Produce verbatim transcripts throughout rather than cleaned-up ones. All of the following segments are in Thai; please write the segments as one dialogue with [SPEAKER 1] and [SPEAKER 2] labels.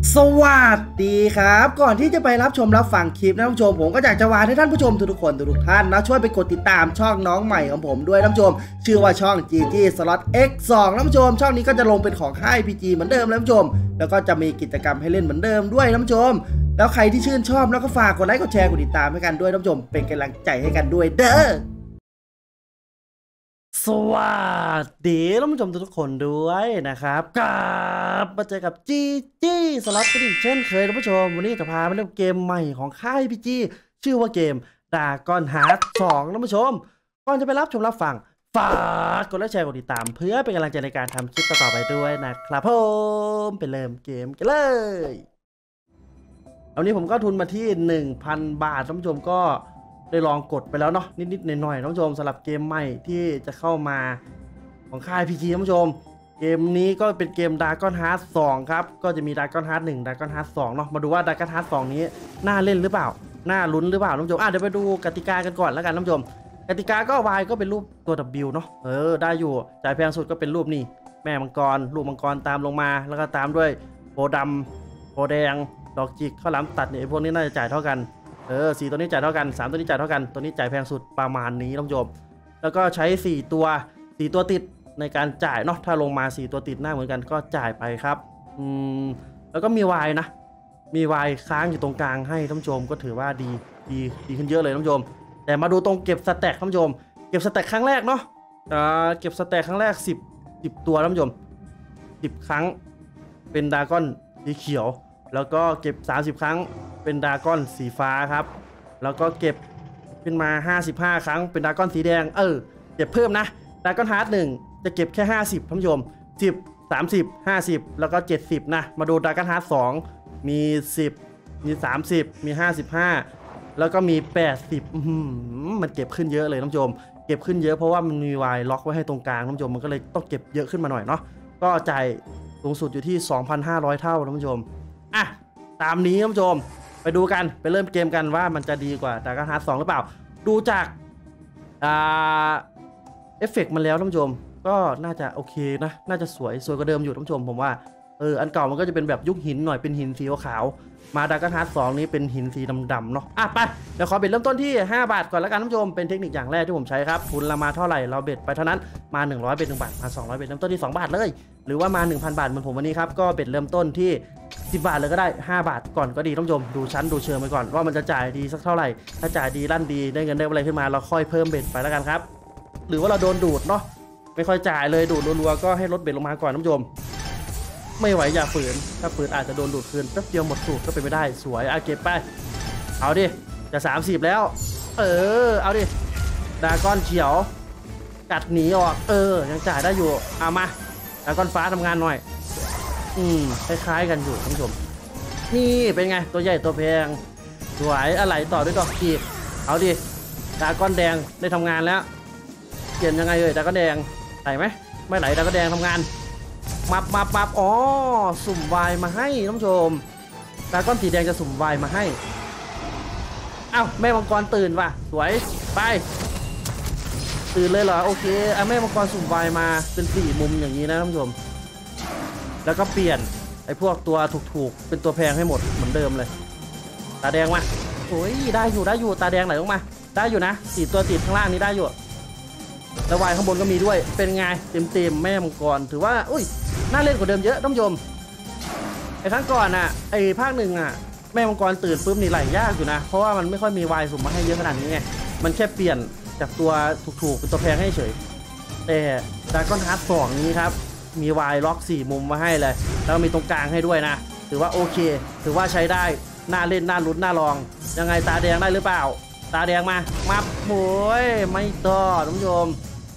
[SPEAKER 1] สวัสดีครับก่อนที่จะไปรับชมรับฟังคลิปนะท่านผู้ชมผมก็อยากจะวานให้ท่านผู้ชมทุกๆคนทุกท่านนะช่วยไปกดติดตามช่องน้องใหม่ของผมด้วยท่านผู้ชมชื่อว่าช่อง จี จี Slot เอ็กซ์ สอง ท่านผู้ชมช่องนี้ก็จะลงเป็นของค่าย พี จี เหมือนเดิมท่านผู้ชมแล้วก็จะมีกิจกรรมให้เล่นเหมือนเดิมด้วยท่านผู้ชมแล้วใครที่ชื่นชอบแล้วก็ฝากกดไลค์กดแชร์กดติดตามให้กันด้วยท่านผู้ชมเป็นกำลังใจให้กันด้วยเด้อสวัสดีท่านผู้ชมทุกคนด้วยนะครับกลับมาเจอกับ จี จี Slot กันอีกเช่นเคยท่านผู้ชมวันนี้จะพาไปเล่นเกมใหม่ของค่าย พี จี ชื่อว่าเกม Dragon Heart สองท่านผู้ชมก่อนจะไปรับชมรับฟังฝากกดไลค์แชร์กดติดตามเพื่อเป็นกำลังใจในการทำคลิปต่อไปด้วยนะครับผมไปเริ่มเกมกันเลยวันนี้ผมก็ทุนมาที่ หนึ่งพัน บาทท่านผู้ชมก็ได้ลองกดไปแล้วเนาะนิดๆหน่อยๆท่านผู้ชมสำหรับเกมใหม่ที่จะเข้ามาของค่าย พี จี ท่านผู้ชมเกมนี้ก็เป็นเกม Dragon Heart สองครับก็จะมี Dragon Heart หนึ่ง Dragon Heart สองเนาะมาดูว่า Dragon Heart สองนี้น่าเล่นหรือเปล่าน่าลุ้นหรือเปล่าท่านผู้ชมอ่ะเดี๋ยวไปดูกติกากันก่อนแล้วกันท่านผู้ชมกติกาก็ Y ก็เป็นรูปตัว W เนาะเออได้อยู่จ่ายแพงสุดก็เป็นรูปนี่แม่มังกรรูปมังกรตามลงมาแล้วก็ตามด้วยโพดำโพแดงดอกจิกข้าวหลามตัดเนี่ยพวกนี้น่าจะจ่ายเท่ากันเออสี่ตัวนี้จ่ายเท่ากันสามตัวนี้จ่ายเท่ากันตัวนี้จ่ายแพงสุดประมาณนี้ท่านผู้ชมแล้วก็ใช้สี่ตัวสี่ตัวติดในการจ่ายเนาะถ้าลงมาสี่ตัวติดหน้าเหมือนกันก็จ่ายไปครับอืมแล้วก็มี Y นะมี Y ค้างอยู่ตรงกลางให้ท่านผู้ชมก็ถือว่าดีดีดีขึ้นเยอะเลยท่านผู้ชมแต่มาดูตรงเก็บสแต็กท่านผู้ชมเก็บสแต็กครั้งแรกเนาะอ่าเก็บสแต็กครั้งแรกสิบ สิบตัวท่านผู้ชมสิบครั้งเป็นดราก้อนสีเขียวแล้วก็เก็บสามสิบครั้งเป็นดราก้อนสีฟ้าครับแล้วก็เก็บขึ้นมาห้าสิบห้าครั้งเป็นดราก้อนสีแดงเออเก็บเพิ่มนะดราก้อนฮาร์ดหนึ่งจะเก็บแค่ห้าสิบท่านผู้ชมสิบ สามสิบ ห้าสิบแล้วก็เจ็ดสิบนะมาดูดราก้อนฮาร์ดสองมีสิบมีสามสิบมีห้าสิบห้าแล้วก็มีแปดสิบมันเก็บขึ้นเยอะเลยท่านผู้ชมเก็บขึ้นเยอะเพราะว่ามันมีวายล็อกไว้ให้ตรงกลางท่านผู้ชมมันก็เลยต้องเก็บเยอะขึ้นมาหน่อยเนาะก็จ่ายสูงสุดอยู่ที่ สองพันห้าร้อย เท่าท่านผู้ชมอ่ะตามนี้ท่านผู้ชมไปดูกันไปเริ่มเกมกันว่ามันจะดีกว่าDragon Heart สองหรือเปล่าดูจากอ่าเอฟเฟกต์มันแล้วท่านผู้ชมก็น่าจะโอเคนะน่าจะสวยสวยกว่าเดิมอยู่ท่านผู้ชมผมว่าเอออันเก่ามันก็จะเป็นแบบยุคหินหน่อยเป็นหินสีขาวมาDragon Heart สองนี้เป็นหินสีดำๆเนาะอ่ะไปเดี๋ยวขอเบ็ดเริ่มต้นที่ห้าบาทก่อนแล้วกันท่านผู้ชมเป็นเทคนิคอย่างแรกที่ผมใช้ครับทุนละมาเท่าไหร่เราเบ็ดไปเท่านั้นมาหนึ่งร้อยเบ็ดหนึ่งบาทมาสองร้อยเบ็ดเริ่มต้นที่สองบาทเลยหรือว่ามา หนึ่งพัน บาทเหมือนผมวันนี้ครับก็เบ็ดเริ่มต้นที่สิบบาทเลยก็ได้ห้าบาทก่อนก็ดีท่านผู้ชมดูชั้นดูเชิงไปก่อนว่ามันจะจ่ายดีสักเท่าไหร่ถ้าจ่ายดีลั่นดีได้เงินได้อะไรขึ้นมาเราค่อยเพิ่มเบ็ดไปแล้วกันครับหรือว่าเราโดนดูดเนาะไม่ค่อยจ่ายเลยดูดรัวๆก็ให้ลดเบ็ดลงมาก่อนท่านผู้ชมไม่ไหวอย่าฝืนถ้าฝืนอาจจะโดนดูดคืนแป๊บเดียวหมดสูตรก็เป็นไม่ได้สวยอาเก็บไปเอาดิจะสามสิบแล้วเออเอาดิดราก้อนเขียวกัดหนีออกเออยังจ่ายได้อยู่เอามาดราก้อนฟ้าทำงานหน่อยอืมคล้ายๆกันอยู่ท่านผู้ชมนี่เป็นไงตัวใหญ่ตัวแพงสวยอะไรต่อด้วยดอกจีบเอาดิดราก้อนแดงได้ทำงานแล้วเปลี่ยนยังไงเลยดราก้อนแดงไหลไหมไม่ไหลดราก้อนแดงทำงานมับมับมับอ๋อสุ่มวายมาให้ท่านผู้ชมดราก้อนสีแดงจะสุ่มวายมาให้อ้าวแม่มังกรตื่นว่ะสวยไปตื่นเลยเหรอโอเคอ่ะแม่มังกรสุ่มวายมาเป็นสี่มุมอย่างนี้นะท่านผู้ชมแล้วก็เปลี่ยนไอ้พวกตัวถูกๆเป็นตัวแพงให้หมดเหมือนเดิมเลยตาแดงมาโอ้ยได้อยู่ได้อยู่ตาแดงไหลลงมาได้อยู่นะสี่ตัวติดข้างล่างนี้ได้อยู่แล้ววายข้างบนก็มีด้วยเป็นไงเต็มๆแม่มังกรถือว่าอุ้ยน่าเล่นกว่าเดิมเยอะท่านผู้ชมไอ้ครั้งก่อนอ่ะไอ้ภาคหนึ่งอ่ะแม่มังกรตื่นปุ๊บนี่ไหลยากอยู่นะเพราะว่ามันไม่ค่อยมีวายสุ่มมาให้เยอะขนาดนี้ไงมันแค่เปลี่ยนจากตัวถูกๆเป็นตัวแพงให้เฉยแต่Dragon Heart สองนี้ครับมีวายล็อกสี่มุมมาให้เลยแล้วมีตรงกลางให้ด้วยนะถือว่าโอเคถือว่าใช้ได้น่าเล่นน่าลุ้นน่าลองยังไงตาแดงได้หรือเปล่าตาแดงมามับโอ้ยไม่ต่อท่านผู้ชม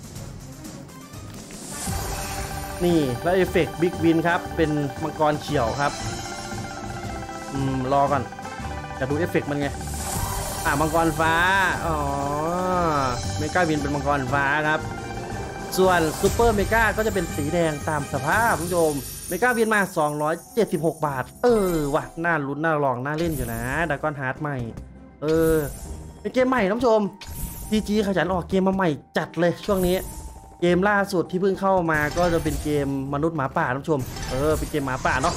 [SPEAKER 1] นี่แล้วเอฟเฟกต์บิ๊กวินครับเป็นมังกรเขียวครับอืมรอก่อนจะดูเอฟเฟกต์มันไงอ่ามังกรฟ้าอ๋อเมกาวินเป็นมังกรฟ้าครับส่วนซูเปอร์เมกาก็จะเป็นสีแดงตามสภาพคุณผู้ชมเมกาวินมาสองร้อยเจ็ดสิบหกบาทเออว่ะน่าลุ้นน่าลองน่าเล่นอยู่นะดราก้อนฮาร์ดใหม่เออเป็นเกมใหม่ท่านผู้ชม พี จี ขยันออกเกมมาใหม่จัดเลยช่วงนี้เกมล่าสุดที่เพิ่งเข้ามาก็จะเป็นเกมมนุษย์หมาป่าท่านผู้ชมเออเป็นเกมหมาป่าเนาะ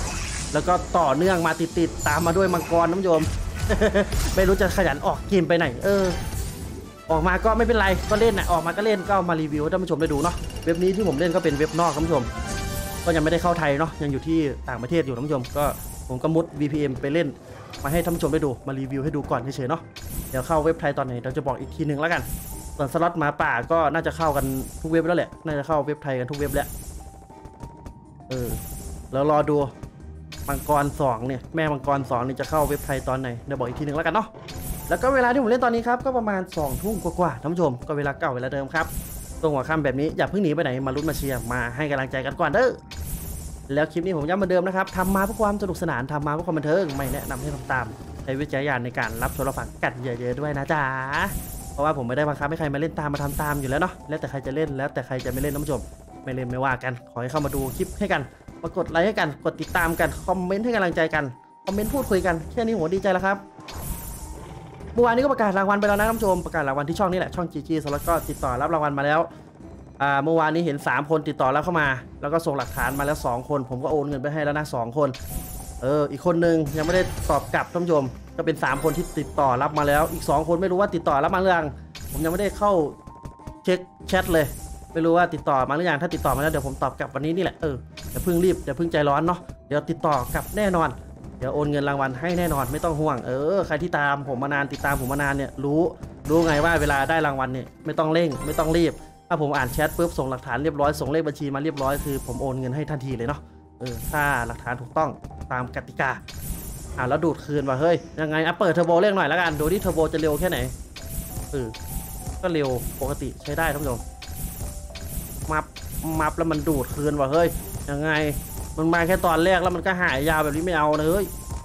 [SPEAKER 1] แล้วก็ต่อเนื่องมาติดๆตามมาด้วยมังกรน้ำโยม ไม่รู้จะขยันออกเกมไปไหนเออออกมาก็ไม่เป็นไรก็เล่นนะออกมาก็เล่นก็มารีวิวให้ท่านผู้ชมได้ดูเนาะเว็บนี้ที่ผมเล่นก็เป็นเว็บนอกท่านผู้ชมก็ยังไม่ได้เข้าไทยเนาะยังอยู่ที่ต่างประเทศอยู่ท่านผู้ชมก็ผมก็มุด วี พี เอ็น ไปเล่นมาให้ท่านผู้ชมได้ดูมารีวิวให้ดูก่อนเฉยๆเนาะเดี๋ยวเข้าเว็บไทยตอนไหนเราจะบอกอีกทีหนึ่งแล้วกันส่วนสล็อตหมาป่าก็น่าจะเข้ากันทุกเว็บแล้วแหละน่าจะเข้าเว็บไทยกันทุกเว็บแล้วเออแล้วรอดูมังกรสองเนี่ยแม่มังกรสองนี่จะเข้าเว็บไทยตอนไหนเดี๋ยวบอกอีกทีหนึ่งแล้วกันเนาะแล้วก็เวลาที่ผมเล่นตอนนี้ครับก็ประมาณสองทุ่มกว่าๆท่านผู้ชมก็เวลาเก่าเวลาเดิมครับตรงหัวค่ำแบบนี้อย่าเพิ่งหนีไปไหนมาลุ้นมาเชียร์มาให้กำลังใจกันก่อนเด้อแล้วคลิปนี้ผมย้ำเหมือนเดิมนะครับทำมาเพื่อความสนุกสนานทำมาเพื่อความบันเทิงไม่แนะนำให้ทำตามใช้วิจารณญาณในการรับชมรับฟังกันเยอะๆด้วยนะจ๊ะเพราะว่าผมไม่ได้บังคับให้ใครมาเล่นตามมาทำตามอยู่แล้วเนาะแล้วแต่ใครจะเล่นแล้วแต่ใครจะไม่เล่นท่านผู้ชมไม่เล่นไม่ว่ากันขอให้เข้ามาดูคลิปให้กันมากดไลค์ให้กันกดติดตามกันคอมเมนต์ให้กำลังใจกันคอมเมนต์พูดคุยกันแค่นี้ผมดีใจแล้วครับเมื่อวานนี้ก็ประกาศรางวัลไปแล้วนะท่านผู้ชมประกาศรางวัลที่ช่องนี้แหละช่อง จี จี สล็อตก็ติดต่อรับรางวัลมาแล้วอ่าเมื่อวานนี้เห็นสามคนติดต่อรับเข้ามาแล้วก็ส่งหลักฐานมาแล้วสองคนผมก็โอนเงินไปให้แล้วนะสองคนเอออีกคนนึงยังไม่ได้ตอบกลับท่านผู้ชมก็เป็นสามคนที่ติดต่อรับมาแล้วอีกสองคนไม่รู้ว่าติดต่อรับมาหรือยังผมยังไม่ได้เข้าเช็คแชทเลยไม่รู้ว่าติดต่อมาหรือยังถ้าติดต่อมาแล้วเดี๋ยวผมตอบกลับวันนี้นี่แหละเอออย่าเพิ่งรีบอย่าเพิ่งใจร้อนเนาะเดี๋ยวติดต่อกลับแน่นอนเดี๋ยวโอนเงินรางวัลให้แน่นอนไม่ต้องห่วงเออใครที่ตามผมมานานติดตามผมมานานเนี่ยรู้รู้ไงว่าเวลาได้รางวัลเนี่ยไม่ต้องเร่งไม่ต้องรีบถ้าผมอ่านแชทปุ๊บส่งหลักฐานเรียบร้อยส่งเลขบัญชีมาเรียบร้อยคือผมโอนเงินให้ทันทีเลยเนาะเออถ้าหลักฐานถูกต้องตามกติกาอ่าแล้วดูดคืนว่ะเฮ้ยยังไงอ่ะเปิดเทอร์โบเร่งหน่อยแล้วกันดูที่เทอร์โบจะเร็วแค่ไหนเออก็เร็วปกติใช้ได้ท่านผู้ชมมับมับแล้วมันดูดคืนว่ะเฮ้ยยังไงมันมาแค่ตอนแรกแล้วมันก็หายยาวแบบนี้ไม่เอานะเฮ้ย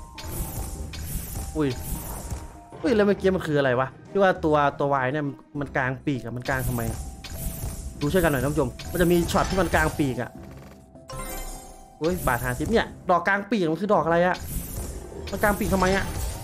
[SPEAKER 1] อุ้ยอุ้ยแล้วเมื่อกี้มันคืออะไรวะที่ว่าตัวตัววายเนี่ยมันกลางปีกอะมันกลางทำไมดูช่วยกันหน่อยท่านผู้ชมมันจะมีช็อตที่มันกลางปีกอะเฮ้ยบาทหาซิปเนี่ยดอกกลางปีกมันคือดอกอะไรอะมันกลางปีกทำไมอะ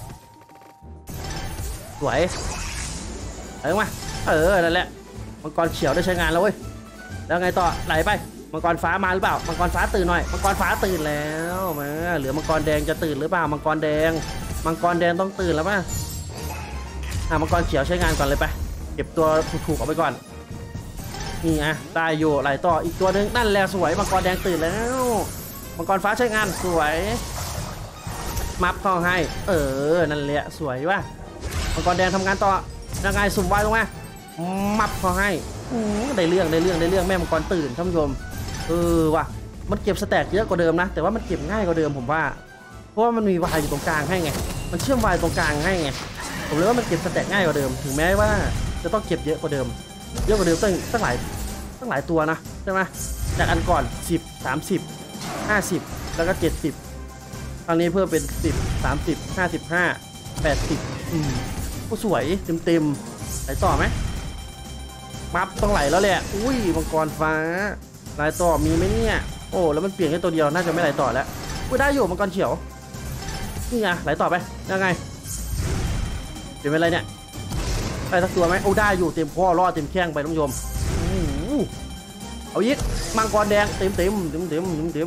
[SPEAKER 1] สวยเออมาเออนั่นแหละมังกรเขียวได้ใช้งานแล้วเว้ยแล้วไงต่อไหลไปมังกรฟ้ามาหรือเปล่ามังกรฟ้าตื่นหน่อยมังกรฟ้าตื่นแล้วมาเหลือมังกรแดงจะตื่นหรือเปล่ามังกรแดงมังกรแดงต้องตื่นแล้วป่ะอ่ะมังกรเขียวใช้งานก่อนเลยไปเก็บตัวถูกๆออกไปก่อนนี่อ่ะได้อยู่ไหลต่ออีกตัวนึงนั่นแหละสวยมังกรแดงตื่นแล้วมังกรฟ้าใช้งานสวยมับเข้าให้เออนั่นแหละสวยว่ะมังกรแดงทำงานต่อยังไงสุ่มไว้ลงมามับเข้าให้ได้เรื่องได้เรื่องได้เรื่องแม่มังกรตื่นท่านผู้ชมเออว่ะมันเก็บสแต็กเยอะกว่าเดิมนะแต่ว่ามันเก็บง่ายกว่าเดิมผมว่าเพราะว่ามันมีวายอยู่ตรงกลางให้ไงมันเชื่อมวายตรงกลางให้ไงผมเลยว่ามันเก็บสแต็กง่ายกว่าเดิมถึงแม้ว่าจะต้องเก็บเยอะกว่าเดิมเยอะกว่าเดิมตั้งตั้งหลายตั้งหลายตัวนะใช่ไหมจากอันก่อนสิบ สามสิบ ห้าสิบแล้วก็เจ็ดสิบครั้งนี้เพิ่มเป็นสิบ สามสิบ ห้าสิบห้า แปดสิบอืมก็สวยเต็มๆไหลต่อไหมมับต้องไหลแล้วแหละอุ้ยมังกรฟ้าไหลต่อมีไหมเนี่ยโอ้แล้วมันเปลี่ยนแค่ตัวเดียวน่าจะไม่ไหลต่อแล้วอุ้ยได้อยู่มังกรเขียวนี่ไงไหลต่อไปยังไงเปลี่ยนเป็นอะไรเนี่ยได้สักตัวไหมโอ้ได้อยู่เต็มข้อรอดเต็มแข้งไปท่านผู้ชมเอายิกมังกรแดงเต็มเต็มเต็มเต็มเต็มเต็ม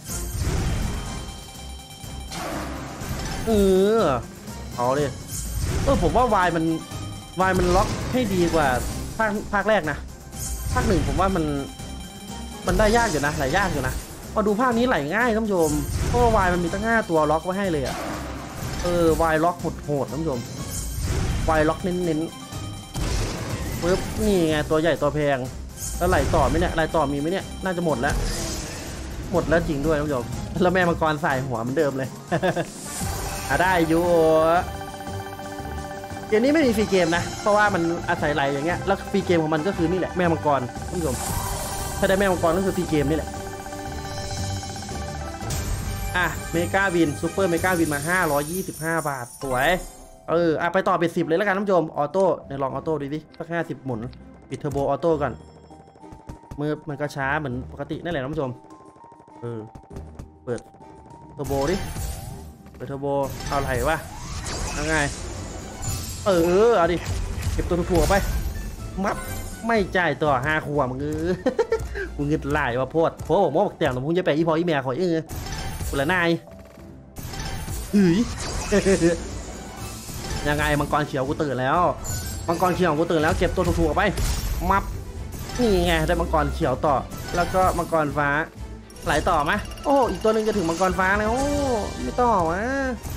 [SPEAKER 1] เออเอาเลยเออผมว่าวายมันวายมันล็อกให้ดีกว่าภาคภาคแรกนะภาคหนึ่งผมว่ามันมันได้ยากอยู่นะไหลยากอยู่นะพอดูภาคนี้ไหลง่ายท่านผู้ชมเพราะว่าวายมันมีตั้งห้าตัวล็อกไว้ให้เลยอะเออวายล็อกโหดๆท่านผู้ชมวายล็อกเน้นๆปึ๊บนี่ไงตัวใหญ่ตัวแพงแล้วไหลต่อไหมเนี่ยไหลต่อมีไหมเนี่ยน่าจะหมดแล้วหมดแล้วจริงด้วยท่านผู้ชมแล้วแม่มังกรใส่หัวเหมือนเดิมเลย อ่ะได้อยู่เกมนี้ไม่มีฟรีเกมนะเพราะว่ามันอาศัยไหลอย่างเงี้ยแล้วฟรีเกมของมันก็คือนี่แหละแม่มังกรท่านผู้ชมถ้าได้แม่มังกรก็คือฟรีเกมนี่แหละอ่ะเมกาวินซูเปอร์เมกาวินมาห้าร้อยยี่สิบห้าบาทสวยเอออ่ะไปต่อเป็นสิบเลยแล้วกันท่านผู้ชมออโต้เดี๋ยวลองออโต้ดูดิสักห้าสิบหมุนปิดเทอร์โบออโต้ก่อนมือมันก็ช้าเหมือนปกตินั่นแหละท่านผู้ชมเออเปิดเทอร์โบดิเปิดเทอร์โบเอาไหลวะยังไงเออเอาดิเก็บตัวถั่วไปมับไม่จ่ายต่อห้าขวบมึงเออมึงเงินไหลว่าโพดโพดบอกว่าบอกแต่งหลวงพ่อจะไปอีพออีแม่ขอเออกุละนายหืย ยังไงมังกรเขียวกูตื่นแล้วมังกรเขียวกูตื่นแล้วเก็บตัวถูกๆไปมับนี่ไงได้มังกรเขียวต่อแล้วก็มังกรฟ้าไหลต่อไหมโอ้อีกตัวหนึ่งจะถึงมังกรฟ้าแล้วโอ้ไม่ต่อวะ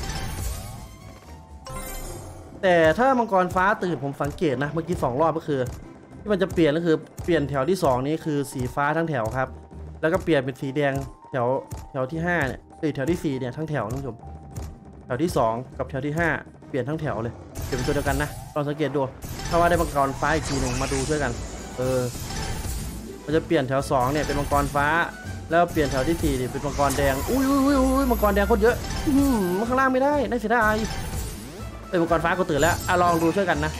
[SPEAKER 1] แต่ถ้ามังกรฟ้าตื่นผมสังเกตนะเมื่อกี้สองรอบก็คือที่มันจะเปลี่ยนก็คือเปลี่ยนแถวที่สองนี้คือสีฟ้าทั้งแถวครับแล้วก็เปลี่ยนเป็นสีแดงแถวแถวที่ห้าเนี่ยเอ้ยแถวที่สี่เนี่ยทั้งแถวท่านผู้ชมแถวที่สองกับแถวที่ห้าเปลี่ยนทั้งแถวเลยเปลี่ยนเป็นตัวเดียวกันนะลองสังเกตดูถ้าว่าได้มังกรฟ้าอีกทีหนึ่งมาดูช่วยกันเออมันจะเปลี่ยนแถวสองเนี่ยเป็นมังกรฟ้าแล้วเปลี่ยนแถวที่สี่เนี่ยเป็นมังกรแดงอุ้ยอุ้ยอุ้ยอุ้ยมังกรแดงโคตรเยอะอืมข้างล่างไม่ได้ได้เสียดายเอ้ยมังกรฟ้าก็ตื่นแล้วอ่ะลองดูช่วยกันนะ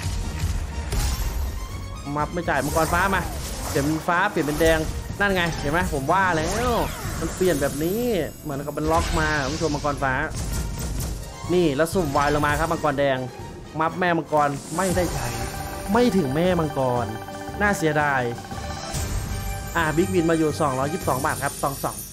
[SPEAKER 1] มับไม่จ่ายมังกรฟ้ามาเปลี่ยนเป็นฟ้าเปลี่ยนเป็นแดงนั่นไงเห็นไหมผมว่าแล้วมันเปลี่ยนแบบนี้เหมือนกับเป็นล็อกมาคุณผู้ชมมังกรฟ้านี่แล้วสุ่มวายลงมาครับมังกรแดงมับแม่มังกรไม่ได้ใช้ไม่ถึงแม่มังกรน่าเสียดายอ่าบิ๊กวินมาอยู่สองร้อยยี่สิบสองบาทครับตองสอง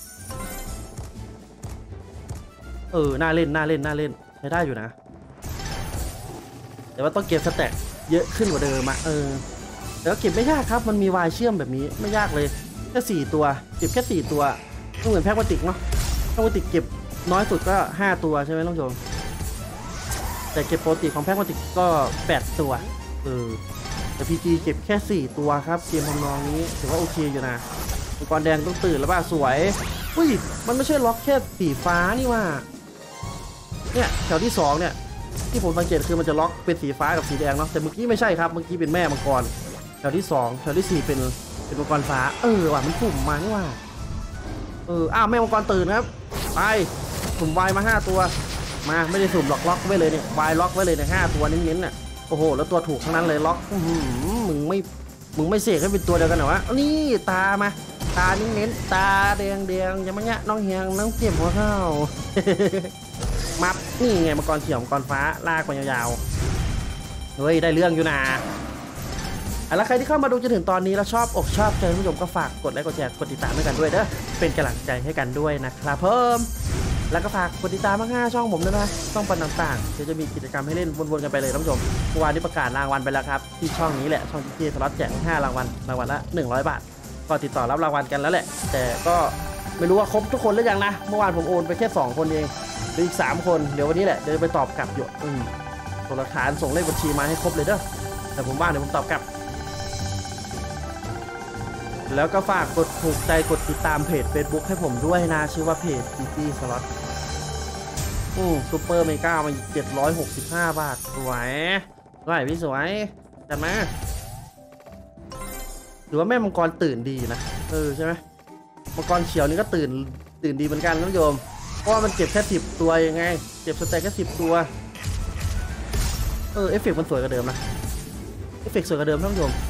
[SPEAKER 1] เออน่าเล่นน่าเล่นน่าเล่นใช้ได้อยู่นะแต่ว่าต้องเก็บสแต็กเยอะขึ้นกว่าเดิมอะเออแล้วเก็บไม่ยากครับมันมีวายเชื่อมแบบนี้ไม่ยากเลยแค่สี่ตัวเก็บแค่สี่ตัวไม่เหมือนแพ็กพลาสติกเนาะแพ็กพลาสติกเก็บน้อยสุดก็ห้าตัวใช่ไหมท่านผู้ชมแต่เก็บปกติของแพ็กพลาสติกก็แปดตัวเออแต่พีจีเก็บแค่สี่ตัวครับเกมทำนองนี้ถือว่าโอเคอยู่นะมังกรแดงต้องตื่นแล้วป่ะสวยอุ้ยมันไม่ใช่ล็อกแค่สีฟ้านี่ว่าเนี่ยแถวที่สองเนี่ยที่ผมสังเกตคือมันจะล็อกเป็นสีฟ้ากับสีแดงเนาะแต่เมื่อกี้ไม่ใช่ครับเมื่อกี้เป็นแม่มังกรแถวที่สองแถวที่สี่เป็นเป็นมังกรฟ้าเออว่ะมันสุ่มมานี่ว่าเอออ้าวแม่มังกรตื่นครับไปสุ่มวายมาห้าตัวมาไม่ได้สุ่มล็อกล็อกไว้เลยเนี่ยวายล็อกไว้เลยเนี่ยห้าตัวเน้นๆน่ะโอ้โหแล้วตัวถูกทั้งนั้นเลยล็อกมึงไม่มึงไม่เสกให้เป็นตัวเดียวกันเหรอวะนี่ตามาตาเน้นๆตาแดงแดงยังไม่เงี้ยน้องเฮียงน้องเจ็บหัวเข้า มับนี่ไงมังกรเขียวมังกรฟ้าลากไปยาวๆเฮ้ยได้เรื่องอยู่นะแล้วใครที่เข้ามาดูจนถึงตอนนี้แล้วชอบอกชอบใจผู้ชมก็ฝากกดไลค์กดแชร์กดติดตามให้กันด้วยเด้อเป็นกำลังใจให้กันด้วยนะครับเพิ่มแล้วก็ฝากกดติดตามห้าช่องผมด้วยนะช่องปันต่างๆเดี๋ยวจะมีกิจกรรมให้เล่นวนๆกันไปเลยท่านผู้ชมเมื่อวานนี้ประกาศรางวัลไปแล้วครับที่ช่องนี้แหละช่องที่สล็อตแจกห้ารางวัลรางวัลละหนึ่งร้อยบาทก็ติดต่อรับรางวัลกันแล้วแหละแต่ก็ไม่รู้ว่าครบทุกคนหรือยังนะเมื่อวานผมโอนไปแค่สองคนเองหรืออีกสามคนเดี๋ยววันนี้แหละเดี๋ยวไปตอบกลับอยู่อืมส่งหลักฐานส่งเลขบัญชีมาให้ครบเลยเด้อแต่ผมว่างเดี๋ยวผมตอบกลับแล้วก็ฝากกดถูกใจกดติดตามเพจ Facebook ให้ผมด้วยนะชื่อว่าเพจ จี จี Slot อืมซูเปอร์เมกามาเจ็ดร้อยหกสิบห้าบาทสวยสวยพี่สวยจัดมาหรือว่าแม่มังกรตื่นดีนะเออใช่ไหมมังกรเขียวนี่ก็ตื่นตื่นดีเหมือนกันท่านผู้ชมเพราะว่ามันเก็บแค่สิบตัวยังไงเก็บสแต็กแค่สิบตัวเออเอฟเฟกต์มันสวยกว่าเดิมนะเอฟเฟกต์สวยกว่าเดิมท่านผู้ชม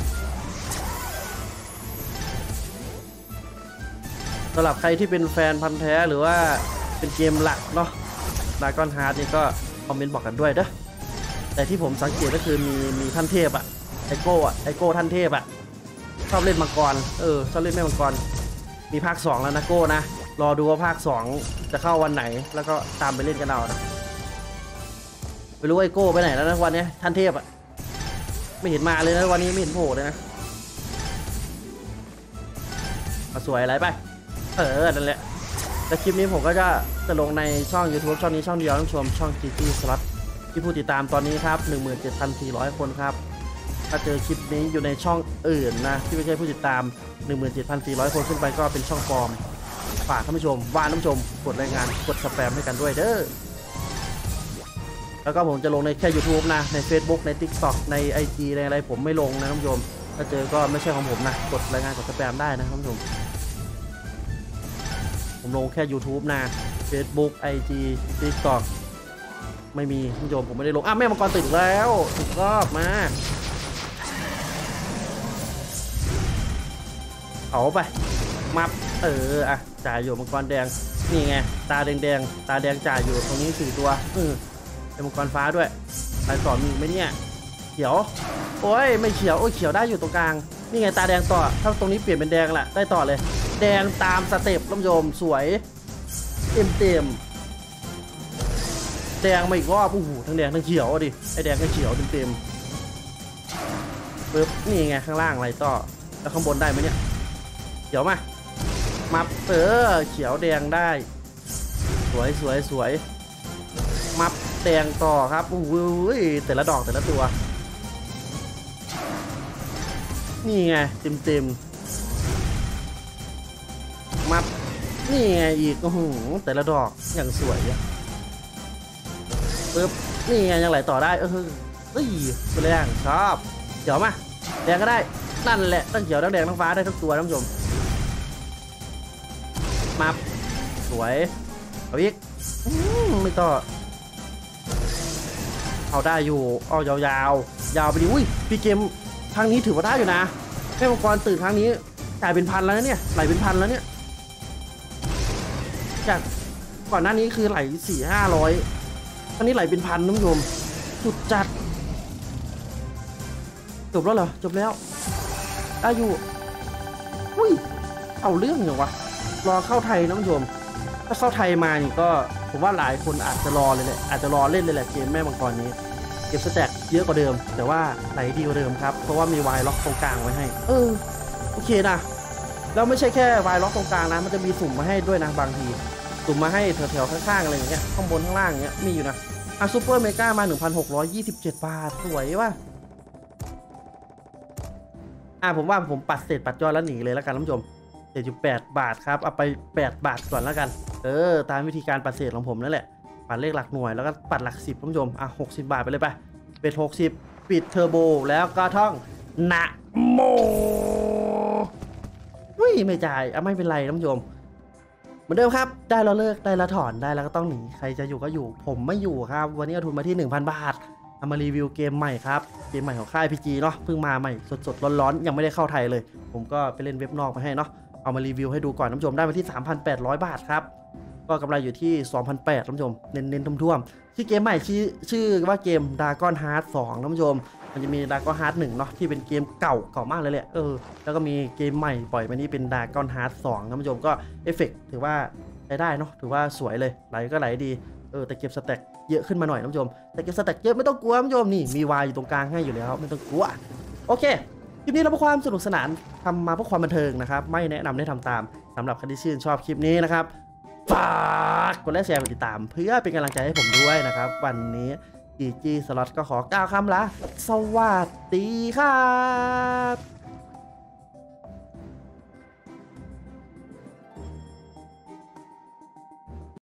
[SPEAKER 1] สำหรับใครที่เป็นแฟนพันธุ์แท้หรือว่าเป็นเกมหลักเนาะดากอนฮาร์ดนี่ก็คอมเมนต์บอกกันด้วยเด้อแต่ที่ผมสังเกตก็คือมีมีท่านเทพอะไอโก้อะไอโก้ท่านเทพอะชอบเล่นมังกรเออชอบเล่นแม่มังกรมีภาคสองแล้วนะโก้นะรอดูว่าภาคสองจะเข้าวันไหนแล้วก็ตามไปเล่นกันเอานะไม่รู้ไอโก้ไปไหนแล้วนะวันนี้ท่านเทพอะไม่เห็นมาเลยนะวันนี้ไม่เห็นโผล่เลยนะสวยอะไรไปเออนั่นแหละแล้วคลิปนี้ผมก็จะจะลงในช่อง YouTube ช่องนี้ช่องเดียวท่านผู้ชมช่อง จี จี Slot ที่ผู้ติดตามตอนนี้ครับ หนึ่งหมื่นเจ็ดพันสี่ร้อย คนครับถ้าเจอคลิปนี้อยู่ในช่องอื่นนะที่ไม่ใช่ผู้ติดตาม หนึ่งหมื่นเจ็ดพันสี่ร้อย คนขึ้นไปก็เป็นช่องปลอมฝากท่านผู้ชมว่าท่านผู้ชมกดรายงานกดสแปมให้กันด้วยเด้อแล้วก็ผมจะลงในแค่ YouTube นะใน Facebook ใน TikTok ใน ไอ จี ในอะไรผมไม่ลงนะท่านผู้ชมถ้าเจอก็ไม่ใช่ของผมนะกดรายงานกดสแปมได้นะท่านผู้ชมผมลงแค่ YouTube นะ Facebook ไอ จี TikTok ไม่มีท่านผู้ชมผมไม่ได้ลงอ่ะแม่มังกรตื่นแล้วถูกรอบมาเอาไปมับเอออ่ะจ่ายอยู่มังกรแดงนี่ไงตาแดงๆตาแดงจ่ายอยู่ตรงนี้สี่ตัวเออเป็นมังกรฟ้าด้วยไปต่อมีไหมเนี่ยเขียวโอ้ยไม่เขียวโอ้ยเขียวได้อยู่ตรงกลางนี่ไงตาแดงต่อถ้าตรงนี้เปลี่ยนเป็นแดงละได้ต่อเลยแดงตามสเต็ปท่านผู้ชมสวยเต็มเต็มแดงมาอีกรอบโอ้โหทั้งแดงทั้งเขียวดิไอแดงกับเขียวเต็มๆปึ๊บนี่ไงข้างล่างอะไรต่อแล้วข้างบนได้ไหมเนี่ยเขียวมามับเออเขียวแดงได้สวยสวยสวยมับแดงต่อครับโอ้ยแต่ละดอกแต่ละตัวนี่ไงเต็มเต็มมับนี่ไงอีกโอ้โหแต่ละดอกอย่างสวยอะปึ๊บนี่ไงยังไหลต่อได้เออเฮ้ยตัวแรงชอบเขียวมาแดงก็ได้นั่นแหละตั้งเขียวทั้งแดงทั้งฟ้าได้ทุกตัวท่านผู้ชมมับสวยเอาอีกไม่ต่อเอาได้อยู่เอายาวยาวยาวไปดิอุ้ยพี่เกมครั้งนี้ถือว่าได้อยู่นะแม่มังกรตื่นครั้งนี้จ่ายเป็นพันแล้วเนี่ยไหลเป็นพันแล้วเนี่ยจากก่อนหน้านี้คือไหลสี่ห้าร้อยครั้งนี้ไหลเป็นพันท่านผู้ชมสุดจัดจบแล้วเหรอจบแล้วได้อยู่อุ้ยเอาเรื่องเหรอวะรอเข้าไทยท่านผู้ชมถ้าเข้าไทยมานี่ก็ผมว่าหลายคนอาจจะรอเลยแหละอาจจะรอเล่นเลยแหละเกมแม่มังกรนี้เก็บสแต็กเยอะกว่าเดิมแต่ว่าไหลดีกว่าเดิมครับเพราะว่ามีวายล็อกตรงกลางไว้ให้เออโอเคนะแล้วไม่ใช่แค่วายล็อกตรงกลางนะมันจะมีสุ่มมาให้ด้วยนะบางทีสุ่มมาให้แถวๆข้างๆอะไรอย่างเงี้ยข้างบนข้างล่างอย่างเงี้ยมีอยู่นะอ่ะซูเปอร์เมกามา หนึ่งพันหกร้อยยี่สิบเจ็ด บาทสวยว่ะอ่ะผมว่าผมปัดเศษปัดยอดแล้วหนีเลยแล้วกันท่านผู้ชมเศษอยู่แปดบาทครับเอาไปแปดบาทก่อนแล้วกันเออตามวิธีการปัดเศษของผมนั่นแหละปัดเลขหลักหน่วยแล้วก็ปัดหลักสิบท่านผู้ชมอ่ะหกสิบบาทไปเลยไปเป็นหกสิบปิดเทอร์โบแล้วก็ท่องนะโมอุ้ยไม่จ่ายอ่ะไม่เป็นไรท่านผู้ชมเหมือนเดิมครับได้แล้วเลิกได้แล้วถอนได้แล้วก็ต้องหนีใครจะอยู่ก็อยู่ผมไม่อยู่ครับวันนี้เอาทุนมาที่ หนึ่งพัน บาทเอามารีวิวเกมใหม่ครับเกมใหม่ของค่าย พี จี เนาะเพิ่งมาใหม่สดๆร้อนๆยังไม่ได้เข้าไทยเลยผมก็ไปเล่นเว็บนอกมาให้เนาะเอามารีวิวให้ดูก่อนท่านผู้ชมได้มาที่ สามพันแปดร้อย บาทครับก็กำไรอยู่ที่ สองพันแปดร้อย ท่านผู้ชมเน้นๆท่วมๆที่เกมใหม่ชื่อชื่อว่าเกม Dragon Heart สอง ท่านผู้ชมมันจะมี Dragon Heart หนึ่งเนาะที่เป็นเกมเก่าเก่ามากเลยแหละเออแล้วก็มีเกมใหม่ปล่อยมานี้เป็น Dragon Heart สอง ท่านผู้ชมก็เอฟเฟกต์ถือว่าใช้ได้เนาะถือว่าสวยเลยไหลก็ไหลดีเออแต่เก็บสแต็กเยอะขึ้นมาหน่อยท่านผู้ชมแต่เก็บสแต็กเยอะไม่ต้องกลัวท่านผู้ชมนี่มีวายอยู่ตรงกลางให้อยู่แล้วไม่ต้องกลัวโอเคคลิปนี้เราเพื่อความสนุกสนานทำมาเพื่อความบันเทิงนะครับไม่แนะนำให้ทำตามสำหรับใครที่ชื่นชอบคลิปนี้นะครับฝากกดไลค์แชร์กดติดตามเพื่อเป็นกำลังใจให้ผมด้วยนะครับวันนี้จีจีสล็อตก็ขอกล่าวคำลาสวัสดีครับ